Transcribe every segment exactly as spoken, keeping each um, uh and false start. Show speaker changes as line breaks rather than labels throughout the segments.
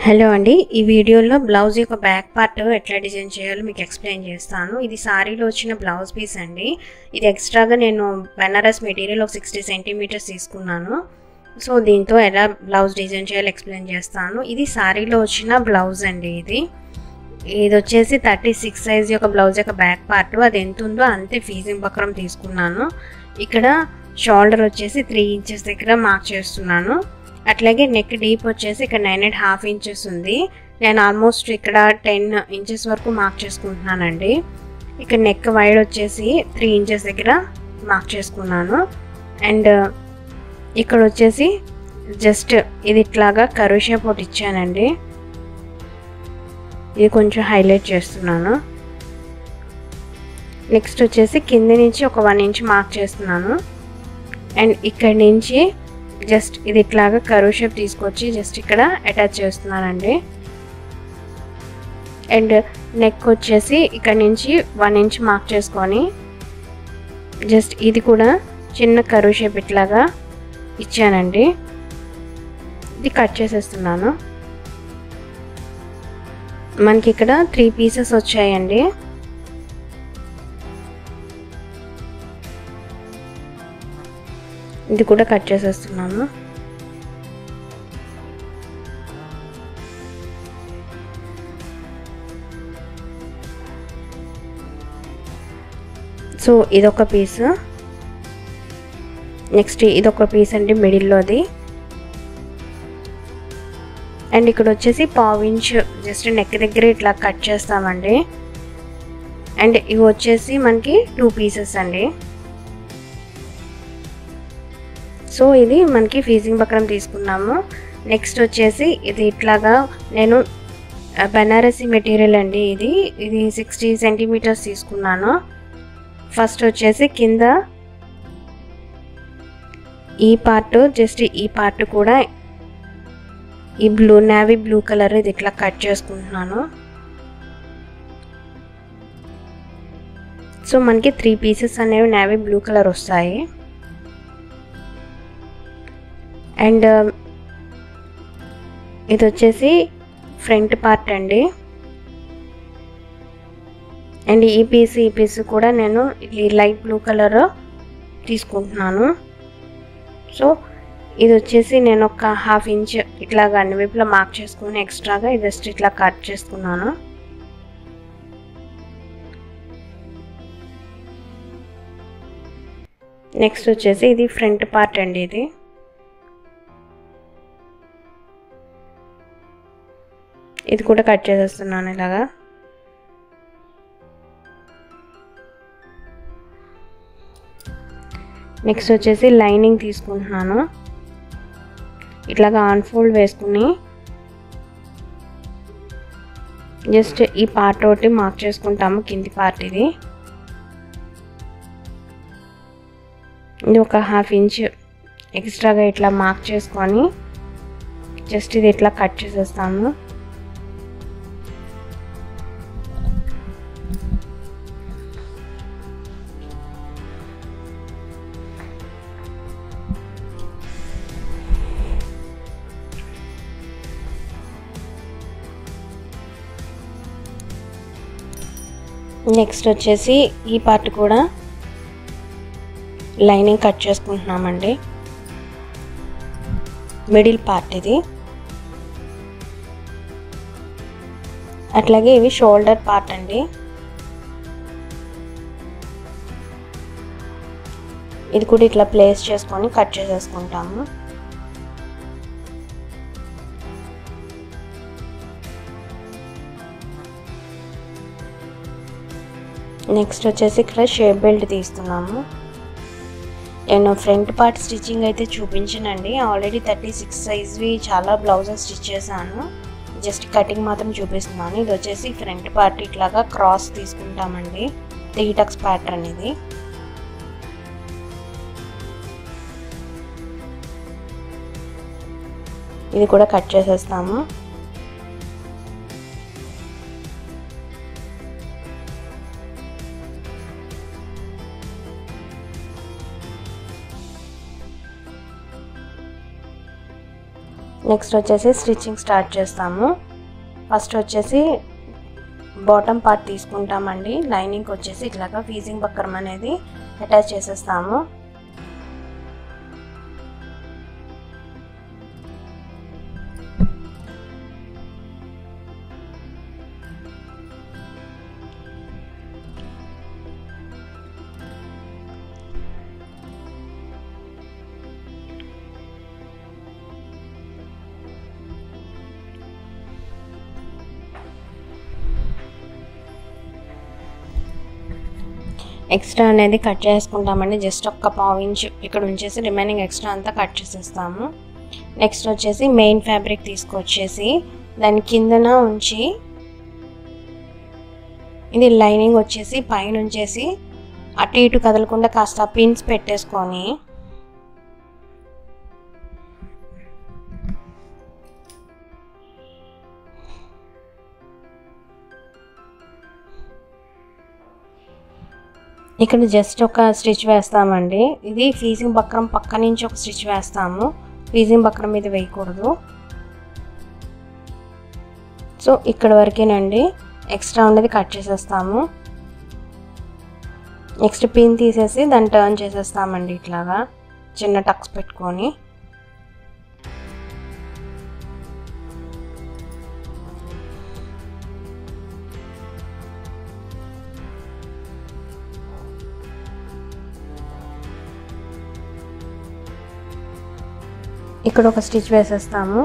Hello అండి, ఈ వీడియోలో బ్లౌజ్ యొక్క బ్యాక్ పార్ట్ ఎట్లా డిజైన్ చేయాలో మీకు ఎక్స్ప్లెయిన్ చేస్తాను. ఇది సారీలో వచ్చిన బ్లౌజ్ పీస్ అండి. ఇది ఎక్స్ట్రాగా నేను బెనారస్ మెటీరియల్ ఒక సిక్స్టీ సెంటీమీటర్స్ తీసుకున్నాను. సో దీంతో ఎలా బ్లౌజ్ డిజైన్ చేయాలో ఎక్స్ప్లెయిన్ చేస్తాను. ఇది సారీలో వచ్చిన బ్లౌజ్ అండి. ఇది ఇది వచ్చేసి థర్టీ సిక్స్ సైజ్ యొక్క బ్లౌజ్ యొక్క బ్యాక్ పార్ట్. అది ఎంత ఉందో అంతే ఫీజింగ్ బక్రం తీసుకున్నాను. ఇక్కడ షోల్డర్ వచ్చేసి త్రీ ఇంచెస్ దగ్గర మార్క్ చేస్తున్నాను. అట్లాగే నెక్ డీప్ వచ్చేసి ఇక్కడ నైన్ అండ్ హాఫ్ ఇంచెస్ ఉంది. నేను ఆల్మోస్ట్ ఇక్కడ టెన్ ఇంచెస్ వరకు మార్క్ చేసుకుంటున్నానండి. ఇక్కడ నెక్ వైడ్ వచ్చేసి త్రీ ఇంచెస్ దగ్గర మార్క్ చేసుకున్నాను. అండ్ ఇక్కడ వచ్చేసి జస్ట్ ఇది ఇట్లాగా కర్వ్ షేప్ ఒకటి ఇచ్చానండి. ఇది కొంచెం హైలైట్ చేస్తున్నాను. నెక్స్ట్ వచ్చేసి కింద నుంచి ఒక వన్ ఇంచ్ మార్క్ చేస్తున్నాను. అండ్ ఇక్కడ నుంచి జస్ట్ ఇది ఇట్లాగా కర్వ్ షేప్ తీసుకొచ్చి జస్ట్ ఇక్కడ అటాచ్ చేస్తున్నానండి. అండ్ నెక్ వచ్చేసి ఇక్కడ నుంచి వన్ ఇంచ్ మార్క్ చేసుకొని జస్ట్ ఇది కూడా చిన్న కర్వ్ షేప్ ఇట్లాగా ఇచ్చానండి. ఇది కట్ చేసేస్తున్నాను. మనకి ఇక్కడ త్రీ పీసెస్ వచ్చాయండి. ఇది కూడా కట్ చేసేస్తున్నాను. సో ఇదొక పీస్. నెక్స్ట్ ఇదొక పీస్ అండి మిడిల్లోది. అండ్ ఇక్కడ వచ్చేసి పావు ఇంచ్ జస్ట్ నెక్ దగ్గర ఇట్లా కట్ చేస్తామండి. అండ్ ఇవి వచ్చేసి మనకి టూ పీసెస్ అండి. సో ఇది మనకి ఫీజింగ్ బక్రం తీసుకున్నాము. నెక్స్ట్ వచ్చేసి ఇది ఇట్లాగా నేను బెనారసీ మెటీరియల్ అండి. ఇది ఇది సిక్స్టీ సెంటీమీటర్స్ తీసుకున్నాను. ఫస్ట్ వచ్చేసి కింద ఈ పార్ట్ జస్ట్ ఈ పార్ట్ కూడా ఈ బ్లూ నేవీ బ్లూ కలర్ ఇది ఇట్లా కట్ చేసుకుంటున్నాను. సో మనకి త్రీ పీసెస్ అనేవి నేవీ బ్లూ కలర్ వస్తాయి. అండ్ ఇది వచ్చేసి ఫ్రంట్ పార్ట్ అండి. అండ్ ఈ పీస్ ఈ పీస్ కూడా నేను ఇది లైట్ బ్లూ కలర్ తీసుకుంటున్నాను. సో ఇది వచ్చేసి నేను ఒక హాఫ్ ఇంచ్ ఇట్లాగా అన్ని వైపులా మార్క్ చేసుకుని ఎక్స్ట్రాగా ఇది జస్ట్ ఇట్లా కట్ చేసుకున్నాను. నెక్స్ట్ వచ్చేసి ఇది ఫ్రంట్ పార్ట్ అండి. ఇది ఇది కూడా కట్ చేసేస్తున్నాను ఇలాగా. నెక్స్ట్ వచ్చేసి లైనింగ్ తీసుకుంటున్నాను. ఇట్లాగా ఆన్ ఫోల్డ్ వేసుకుని జస్ట్ ఈ పార్ట్ ఒకటి మార్క్ చేసుకుంటాము. కింది పార్ట్ ఇది ఇది ఒక హాఫ్ ఇంచ్ ఎక్స్ట్రాగా ఇట్లా మార్క్ చేసుకొని జస్ట్ ఇది ఇట్లా కట్ చేసేస్తాము. నెక్స్ట్ వచ్చేసి ఈ పార్ట్ కూడా లైనింగ్ కట్ చేసుకుంటున్నామండి. మిడిల్ పార్ట్ ఇది. అట్లాగే ఇవి షోల్డర్ పార్ట్ అండి. ఇది కూడా ఇట్లా ప్లేస్ చేసుకొని కట్ చేసేసుకుంటాము. నెక్స్ట్ వచ్చేసి ఇక్కడ షేప్ బెల్ట్ తీస్తున్నాము. నేను ఫ్రంట్ పార్ట్ స్టిచ్చింగ్ అయితే చూపించానండి. ఆల్రెడీ థర్టీ సిక్స్ సైజ్వి చాలా బ్లౌజెస్ స్టిచ్ చేశాను. జస్ట్ కటింగ్ మాత్రం చూపిస్తున్నాను. ఇది వచ్చేసి ఫ్రంట్ పార్ట్ ఇట్లాగా క్రాస్ తీసుకుంటామండి. త్రీ టక్స్ ప్యాటర్న్ ఇది. ఇది కూడా కట్ చేసేస్తాము. నెక్స్ట్ వచ్చేసి స్టిచ్చింగ్ స్టార్ట్ చేస్తాము. ఫస్ట్ వచ్చేసి బాటమ్ పార్ట్ తీసుకుంటామండి. లైనింగ్ వచ్చేసి ఇట్లాగా ఫీజింగ్ బక్కరం అనేది అటాచ్ చేసేస్తాము. ఎక్స్ట్రా అనేది కట్ చేసుకుంటామండి. జస్ట్ ఒక్క పావు ఇంచ్ ఇక్కడ ఉంచేసి రిమైనింగ్ ఎక్స్ట్రా అంతా కట్ చేసేస్తాము. నెక్స్ట్ వచ్చేసి మెయిన్ ఫ్యాబ్రిక్ తీసుకొచ్చేసి దాని కిందన ఉంచి ఇది లైనింగ్ వచ్చేసి పైన ఉంచేసి అటు ఇటు కదలకుండా కాస్త పిన్స్ పెట్టేసుకొని ఇక్కడ జస్ట్ ఒక స్టిచ్ వేస్తామండి. ఇది ఫీజింగ్ బక్రం పక్క నుంచి ఒక స్టిచ్ వేస్తాము. ఫీజింగ్ బక్రం మీద వేయకూడదు. సో ఇక్కడ వరకేనండి. ఎక్స్ట్రా ఉన్నది కట్ చేసేస్తాము. నెక్స్ట్ పిన్ తీసేసి దాన్ని టర్న్ చేసేస్తామండి. ఇట్లాగా చిన్న టక్స్ పెట్టుకొని ఇక్కడ ఒక స్టిచ్ వేసేస్తాము.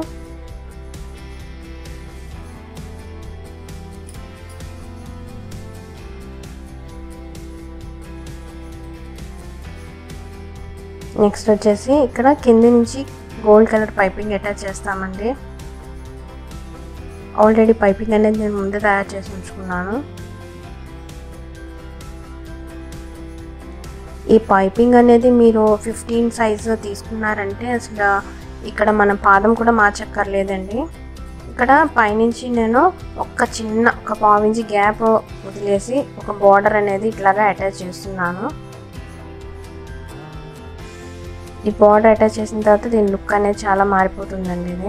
నెక్స్ట్ వచ్చేసి ఇక్కడ కింద నుంచి గోల్డ్ కలర్ పైపింగ్ అటాచ్ చేస్తామండి. ఆల్రెడీ పైపింగ్ అనేది నేను ముందే తయారు చేసి ఉంచుకున్నాను. ఈ పైపింగ్ అనేది మీరు ఫిఫ్టీన్ సైజు తీసుకున్నారంటే అసలు ఇక్కడ మన పాదం కూడా మార్చక్కర్లేదండి. ఇక్కడ పైనుంచి నేను ఒక్క చిన్న ఒక పావు ఇంచి గ్యాప్ వదిలేసి ఒక బార్డర్ అనేది ఇట్లాగా అటాచ్ చేస్తున్నాను. ఈ బార్డర్ అటాచ్ చేసిన తర్వాత దీని లుక్ అనేది చాలా మారిపోతుందండి. ఇది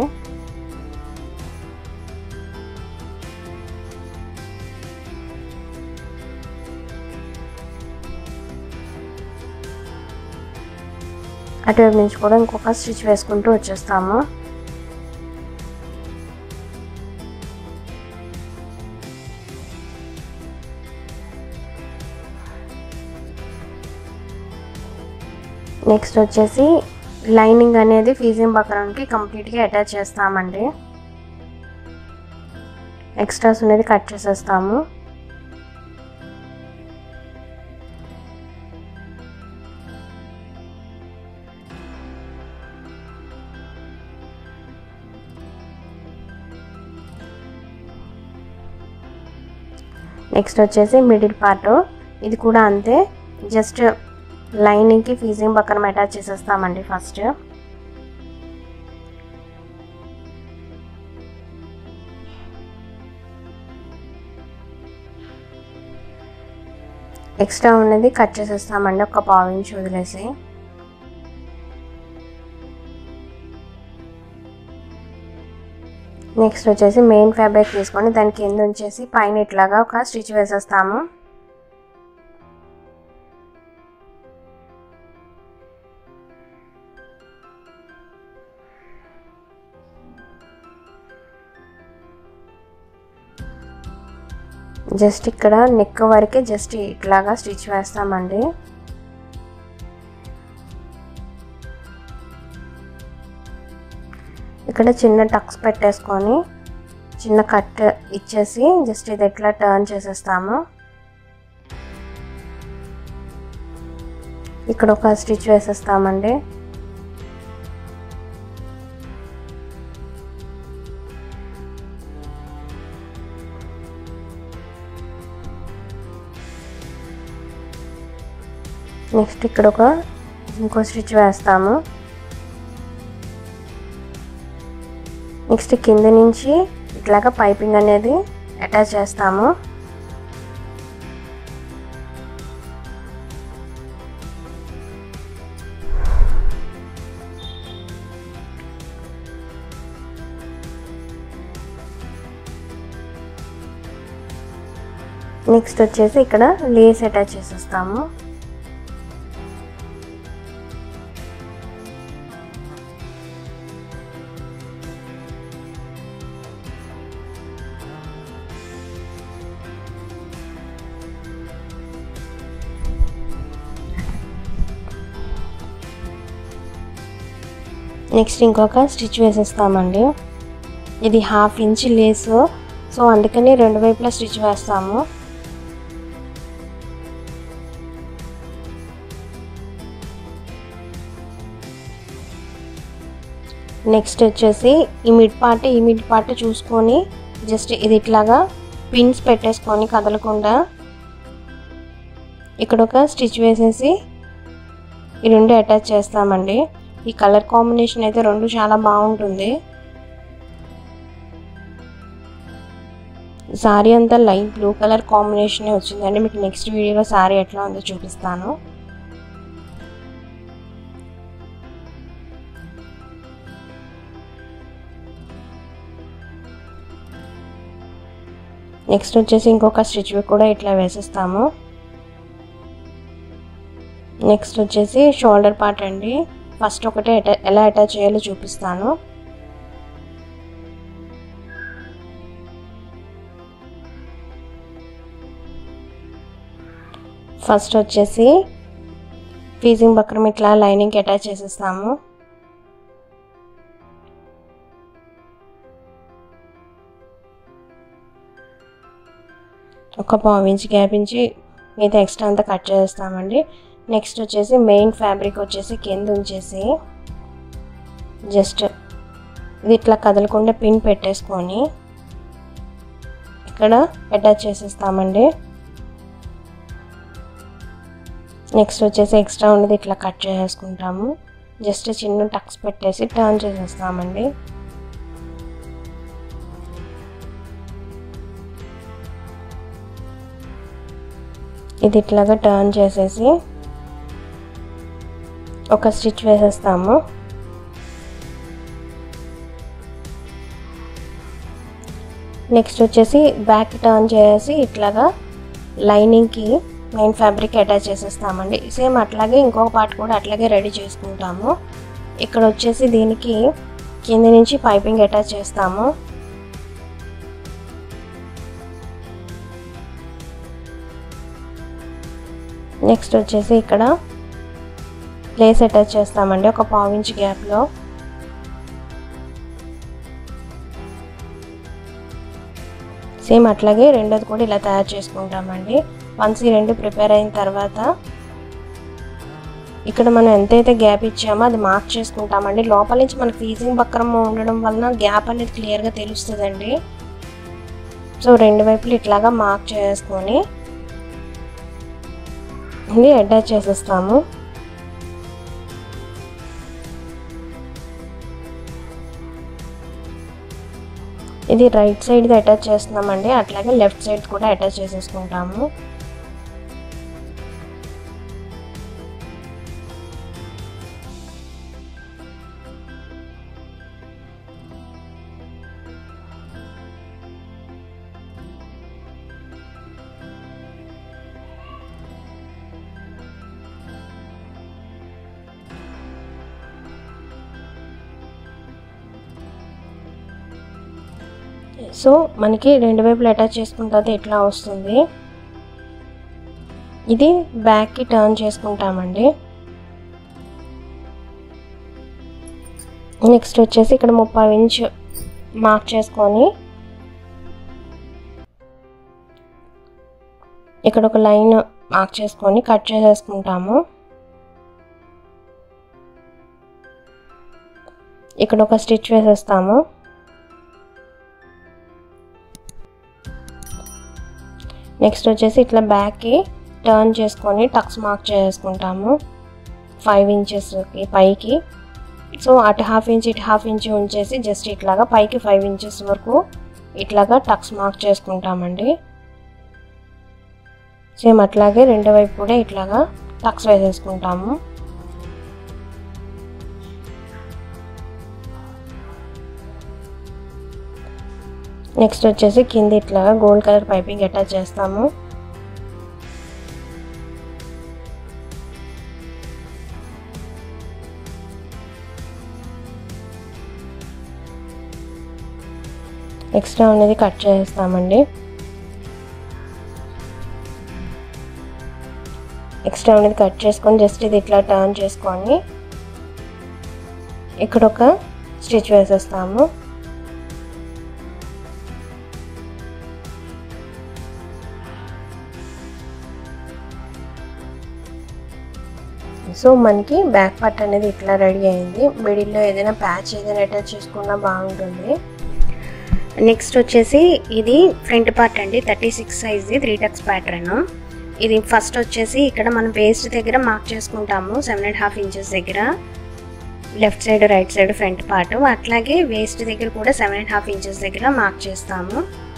అటువైపు నుంచి కూడా ఇంకొక స్టిచ్ వేసుకుంటూ వచ్చేస్తాము. నెక్స్ట్ వచ్చేసి లైనింగ్ అనేది ఫీజింగ్ బక్రంకి కంప్లీట్గా అటాచ్ చేస్తామండి. ఎక్స్ట్రాస్ అనేది కట్ చేసేస్తాము. నెక్స్ట్ వచ్చేసి మిడిల్ పార్ట్ ఇది కూడా అంతే. జస్ట్ లైనింగ్కి ఫీజింగ్ బక్రం అటాచ్ చేసేస్తామండి. ఫస్ట్ ఎక్స్ట్రా ఉన్నది కట్ చేసేస్తామండి ఒక పావు ఇంచ్ వదిలేసి. నెక్స్ట్ వచ్చేసి మెయిన్ ఫ్యాబ్రిక్ తీసుకొని దాని కింద ఉంచేసి పైన ఇట్లాగా ఒక స్టిచ్ వేసేస్తాము. జస్ట్ ఇక్కడ నెక్ వరకే జస్ట్ ఇట్లాగా స్టిచ్ వేస్తామండి. ఇక్కడ చిన్న టక్స్ పెట్టేసుకొని చిన్న కట్ ఇచ్చేసి జస్ట్ ఇది ఎట్లా టర్న్ చేసేస్తాము. ఇక్కడ ఒక స్టిచ్ వేసేస్తామండి. నెక్స్ట్ ఇక్కడ ఒక ఇంకో స్టిచ్ వేస్తాము. నెక్స్ట్ కింద నుంచి ఇట్లాగా పైపింగ్ అనేది అటాచ్ చేస్తాము. నెక్స్ట్ వచ్చేసి ఇక్కడ లేస్ అటాచ్ చేసేస్తాము. నెక్స్ట్ ఇంకొక స్టిచ్ వేసేస్తామండి. ఇది హాఫ్ ఇంచ్ లేసు, సో అందుకని రెండు వైపులా స్టిచ్ వేస్తాము. నెక్స్ట్ వచ్చేసి ఈ మిడ్ పార్ట్ ఈ మిడ్ పార్ట్ చూసుకొని జస్ట్ ఇది ఇట్లాగా పిన్స్ పెట్టేసుకొని కదలకుండా ఇక్కడ ఒక స్టిచ్ వేసేసి ఈ రెండు అటాచ్ చేస్తామండి. ఈ కలర్ కాంబినేషన్ అయితే రెండు చాలా బాగుంటుంది. సారీ అంతా లైట్ బ్లూ కలర్ కాంబినేషన్ వచ్చిందండి. మీకు నెక్స్ట్ వీడియోలో సారీ ఎట్లా ఉందో చూపిస్తాను. నెక్స్ట్ వచ్చేసి ఇంకొక స్టిచ్ కూడా ఇట్లా వేసేస్తాము. నెక్స్ట్ వచ్చేసి షోల్డర్ పార్ట్ అండి. ఫస్ట్ ఒకటే ఎలా అటాచ్ చేయాలో చూపిస్తాను. ఫస్ట్ వచ్చేసి ఫీజింగ్ బక్రం ఇట్లా లైనింగ్కి అటాచ్ చేసేస్తాము. ఒక పావు ఇంచ్ గ్యాప్ ఇంచి మిగతా ఎక్స్ట్రా అంతా కట్ చేస్తామండి. నెక్స్ట్ వచ్చేసి మెయిన్ ఫ్యాబ్రిక్ వచ్చేసి కింద ఉంచేసి జస్ట్ ఇది ఇట్లా కదలకుండా పిన్ పెట్టేసుకొని ఇక్కడ అటాచ్ చేసేస్తామండి. నెక్స్ట్ వచ్చేసి ఎక్స్ట్రా ఉన్నది ఇట్లా కట్ చేసేసుకుంటాము. జస్ట్ చిన్న టక్స్ పెట్టేసి టర్న్ చేసేస్తామండి. ఇది ఇట్లాగా టర్న్ చేసేసి ఒక స్టిచ్ వేసేస్తాము. నెక్స్ట్ వచ్చేసి బ్యాక్ టర్న్ చేసి ఇట్లాగా లైనింగ్కి మెయిన్ ఫ్యాబ్రిక్ అటాచ్ చేసేస్తామండి. సేమ్ అట్లాగే ఇంకొక పార్ట్ కూడా అట్లాగే రెడీ చేసుకుంటాము. ఇక్కడ వచ్చేసి దీనికి కింద నుంచి పైపింగ్ అటాచ్ చేస్తాము. నెక్స్ట్ వచ్చేసి ఇక్కడ లేస్ అటాచ్ చేస్తామండి ఒక పావు ఇంచ్ గ్యాప్లో. సేమ్ అట్లాగే రెండోది కూడా ఇలా తయారు చేసుకుంటామండి. వన్స్ ఈ రెండు ప్రిపేర్ అయిన తర్వాత ఇక్కడ మనం ఎంతైతే గ్యాప్ ఇచ్చామో అది మార్క్ చేసుకుంటామండి. లోపల నుంచి మనకి ఫీజింగ్ బక్రం ఉండడం వలన గ్యాప్ అనేది క్లియర్గా తెలుస్తుందండి. సో రెండు వైపులు ఇట్లాగా మార్క్ చేసుకొని ఇది అటాచ్ చేసేస్తాము. ఇది రైట్ సైడ్ది అటాచ్ చేస్తున్నామండి. అట్లాగే లెఫ్ట్ సైడ్ కూడా అటాచ్ చేసేసుకుంటాము. సో మనకి రెండు వైపులు అటాచ్ చేసుకున్న తర్వాత ఇట్లా వస్తుంది. ఇది బ్యాక్కి టర్న్ చేసుకుంటామండి. నెక్స్ట్ వచ్చేసి ఇక్కడ ముప్పై ఇంచ్ మార్క్ చేసుకొని ఇక్కడ ఒక లైన్ మార్క్ చేసుకొని కట్ చేసేసుకుంటాము. ఇక్కడ ఒక స్టిచ్ వేసేస్తాము. నెక్స్ట్ వచ్చేసి ఇట్లా బ్యాక్కి టర్న్ చేసుకొని టక్స్ మార్క్ చేసుకుంటాము ఫైవ్ ఇంచెస్కి పైకి. సో అటు హాఫ్ ఇంచ్ ఇటు హాఫ్ ఇంచ్ ఉంచేసి జస్ట్ ఇట్లాగా పైకి ఫైవ్ ఇంచెస్ వరకు ఇట్లాగా టక్స్ మార్క్ చేసుకుంటామండి. సేమ్ అట్లాగే రెండో వైపు కూడా ఇట్లాగా టక్స్ వేసేసుకుంటాము. నెక్స్ట్ వచ్చేసి కింద ఇట్లాగా గోల్డ్ కలర్ పైపింగ్ అటాచ్ చేస్తాము. ఎక్స్ట్రా అనేది కట్ చేస్తామండి. ఎక్స్ట్రా అనేది కట్ చేసుకొని జస్ట్ ఇది ఇట్లా టర్న్ చేసుకొని ఇక్కడ ఒక స్టిచ్ వేసేస్తాము. సో మనకి బ్యాక్ పార్ట్ అనేది ఇట్లా రెడీ అయింది. మిడిల్లో ఏదైనా ప్యాచ్ ఏదైనా అటాచ్ చేసుకున్నా బాగుంటుంది. నెక్స్ట్ వచ్చేసి ఇది ఫ్రంట్ పార్ట్ అండి, థర్టీ సిక్స్ సైజ్ది త్రీ టక్స్ ప్యాటర్న్. ఇది ఫస్ట్ వచ్చేసి ఇక్కడ మనం వేస్ట్ దగ్గర మార్క్ చేసుకుంటాము, సెవెన్ అండ్ హాఫ్ ఇంచెస్ దగ్గర left side right side front part. అట్లాగే వేస్ట్ దగ్గర కూడా సెవెన్ అండ్ హాఫ్ ఇంచెస్ దగ్గర మార్క్ చేస్తాము.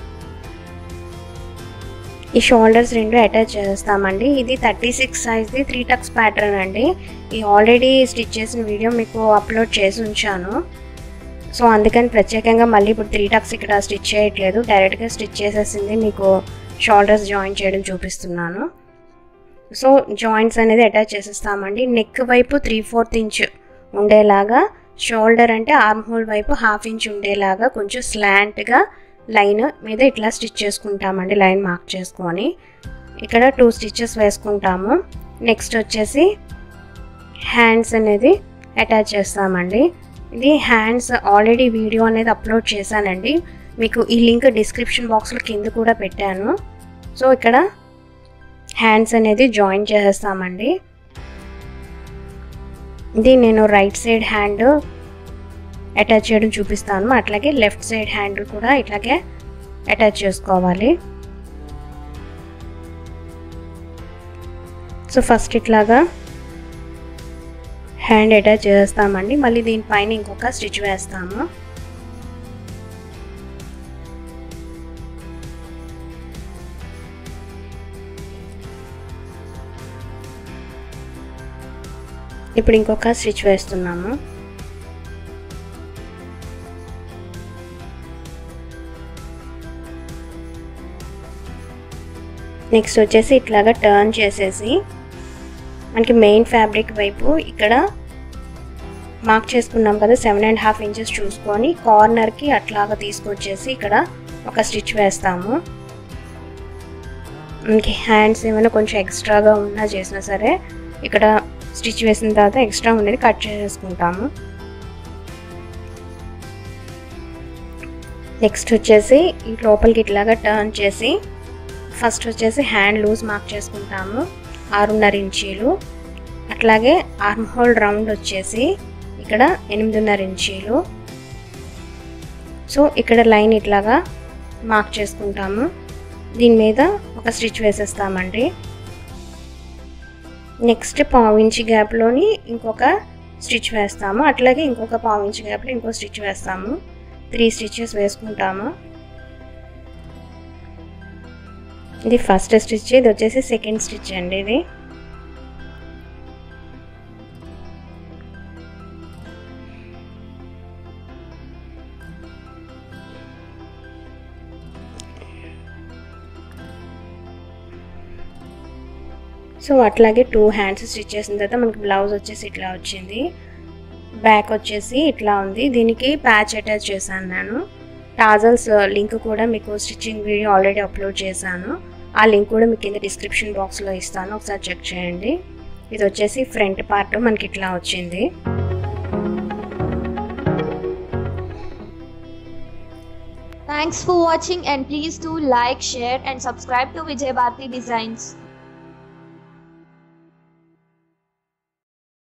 ఈ షోల్డర్స్ రెండు అటాచ్ చేస్తామండి. ఇది థర్టీ సిక్స్ సైజ్ది త్రీ టక్స్ ప్యాటర్న్ అండి. ఈ ఆల్రెడీ స్టిచ్ చేసిన వీడియో మీకు అప్లోడ్ చేసి ఉంచాను. సో అందుకని ప్రత్యేకంగా మళ్ళీ ఇప్పుడు త్రీ టక్స్ ఇక్కడ స్టిచ్ చేయట్లేదు, డైరెక్ట్గా స్టిచ్ చేసేసింది మీకు షోల్డర్స్ జాయిన్ చేయడం చూపిస్తున్నాను. సో జాయింట్స్ అనేది అటాచ్ చేసేస్తామండి. నెక్ వైపు త్రీ ఫోర్త్ ఇంచ్ ఉండేలాగా, షోల్డర్ అంటే ఆర్మ్ హోల్ వైపు హాఫ్ ఇంచ్ ఉండేలాగా కొంచెం స్లాంట్గా లైన్ మీద ఇట్లా స్టిచ్ చేసుకుంటామండి. లైన్ మార్క్ చేసుకొని ఇక్కడ టూ స్టిచెస్ వేసుకుంటాము. నెక్స్ట్ వచ్చేసి హ్యాండ్స్ అనేది అటాచ్ చేస్తామండి. ఇది హ్యాండ్స్ ఆల్రెడీ వీడియో అనేది అప్లోడ్ చేశానండి, మీకు ఈ లింక్ డిస్క్రిప్షన్ బాక్స్లో కింద కూడా పెట్టాను. సో ఇక్కడ హ్యాండ్స్ అనేది జాయిన్ చేసేస్తామండి. ఇది నేను రైట్ సైడ్ హ్యాండ్ అటాచ్ చేయడం చూపిస్తాను, అట్లాగే లెఫ్ట్ సైడ్ హ్యాండ్ కూడా ఇట్లాగే అటాచ్ చేసుకోవాలి. సో ఫస్ట్ ఇట్లాగా హ్యాండ్ అటాచ్ చేస్తామండి. మళ్ళీ దీనిపైన ఇంకొక స్టిచ్ వేస్తాము. ఇప్పుడు ఇంకొక స్టిచ్ వేస్తున్నాము. నెక్స్ట్ వచ్చేసి ఇట్లాగా టర్న్ చేసేసి మనకి మెయిన్ ఫ్యాబ్రిక్ వైపు ఇక్కడ మార్క్ చేసుకున్నాం కదా సెవెన్ అండ్ హాఫ్ ఇంచెస్ చూసుకొని కార్నర్కి అట్లాగా తీసుకొచ్చేసి ఇక్కడ ఒక స్టిచ్ వేస్తాము. మనకి హ్యాండ్స్ ఏమైనా కొంచెం ఎక్స్ట్రాగా ఉన్నా చేసినా సరే ఇక్కడ స్టిచ్ వేసిన తర్వాత ఎక్స్ట్రా ఉండేది కట్ చేసేసుకుంటాము. నెక్స్ట్ వచ్చేసి ఈ లోపలికి ఇట్లాగా టర్న్ చేసి ఫస్ట్ వచ్చేసి హ్యాండ్ లూజ్ మార్క్ చేసుకుంటాము, ఆరున్నర ఇంచీలు. అట్లాగే ఆర్మ్ హోల్ రౌండ్ వచ్చేసి ఇక్కడ ఎనిమిదిన్నర ఇంచీలు. సో ఇక్కడ లైన్ ఇట్లాగా మార్క్ చేసుకుంటాము. దీని మీద ఒక స్టిచ్ వేసేస్తామండి. నెక్స్ట్ పావు ఇంచ్ గ్యాప్లోని ఇంకొక స్టిచ్ వేస్తాము, అట్లాగే ఇంకొక పావు ఇంచ్ గ్యాప్లో ఇంకో స్టిచ్ వేస్తాము. త్రీ స్టిచెస్ వేసుకుంటాము. ఇది ఫస్ట్ స్టిచ్, ఇది వచ్చేసి సెకండ్ స్టిచ్ అండి. ఇది సో అట్లాగే టూ హ్యాండ్స్ స్టిచ్ చేసిన తర్వాత మనకి బ్లౌజ్ వచ్చేసి ఇట్లా వచ్చింది. బ్యాక్ వచ్చేసి ఇట్లా ఉంది. దీనికి ప్యాచ్ అటాచ్ చేశాను నేను. టాజల్స్ లింక్ కూడా మీకు స్టిచ్చింగ్ వీడియో ఆల్రెడీ అప్లోడ్ చేశాను, ఆ లింక్ కూడా మీకు కింద డిస్క్రిప్షన్ బాక్స్లో ఇస్తాను, ఒకసారి చెక్ చేయండి. ఇది వచ్చేసి ఫ్రంట్ పార్ట్ మనకి ఇట్లా వచ్చింది.
Thanks for watching and please do like, share and subscribe to Vijay Bharati Designs.